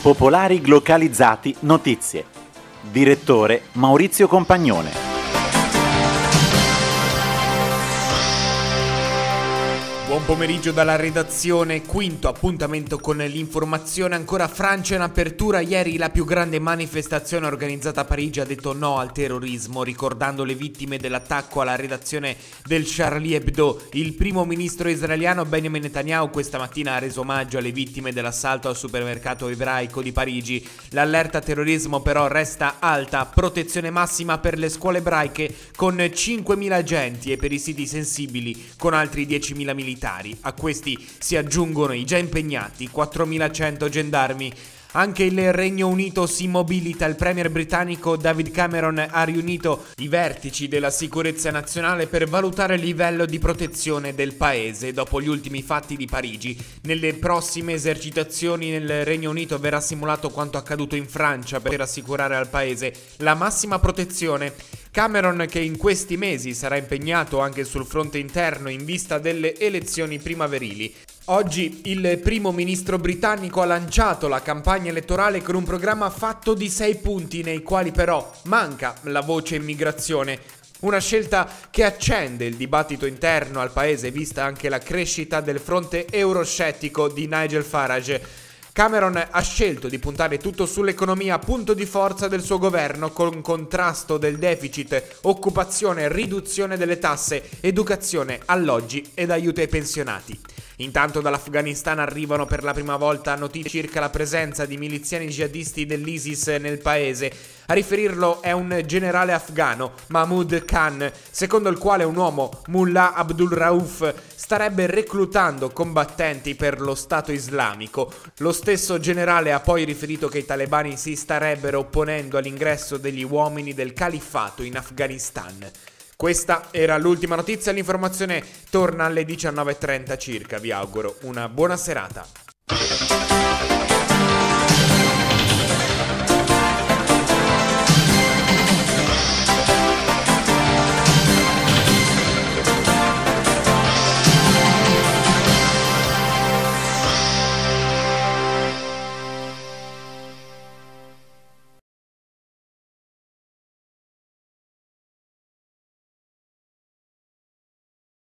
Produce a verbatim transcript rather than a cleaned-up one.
Popolari Glocalizzati Notizie. Direttore Maurizio Compagnone. Buon pomeriggio dalla redazione, quinto appuntamento con l'informazione. Ancora Francia in apertura. Ieri la più grande manifestazione organizzata a Parigi ha detto no al terrorismo, ricordando le vittime dell'attacco alla redazione del Charlie Hebdo. Il primo ministro israeliano Benjamin Netanyahu questa mattina ha reso omaggio alle vittime dell'assalto al supermercato ebraico di Parigi. L'allerta terrorismo però resta alta, protezione massima per le scuole ebraiche con cinquemila agenti e per i siti sensibili con altri diecimila militari. A questi si aggiungono i già impegnati quattromilacento gendarmi. Anche il Regno Unito si mobilita. Il premier britannico David Cameron ha riunito i vertici della sicurezza nazionale per valutare il livello di protezione del paese dopo gli ultimi fatti di Parigi. Nelle prossime esercitazioni nel Regno Unito verrà simulato quanto accaduto in Francia per assicurare al paese la massima protezione. Cameron, che in questi mesi sarà impegnato anche sul fronte interno in vista delle elezioni primaverili. Oggi il primo ministro britannico ha lanciato la campagna elettorale con un programma fatto di sei punti, nei quali però manca la voce immigrazione. Una scelta che accende il dibattito interno al paese, vista anche la crescita del fronte euroscettico di Nigel Farage. Cameron ha scelto di puntare tutto sull'economia, punto di forza del suo governo, con contrasto del deficit, occupazione, riduzione delle tasse, educazione, alloggi ed aiuti ai pensionati. Intanto dall'Afghanistan arrivano per la prima volta notizie circa la presenza di miliziani jihadisti dell'ISIS nel paese. A riferirlo è un generale afghano, Mahmoud Khan, secondo il quale un uomo, Mullah Abdul Rauf, starebbe reclutando combattenti per lo Stato islamico. Lo stesso generale ha poi riferito che i talebani si starebbero opponendo all'ingresso degli uomini del califfato in Afghanistan. Questa era l'ultima notizia, l'informazione torna alle diciannove e trenta circa, vi auguro una buona serata.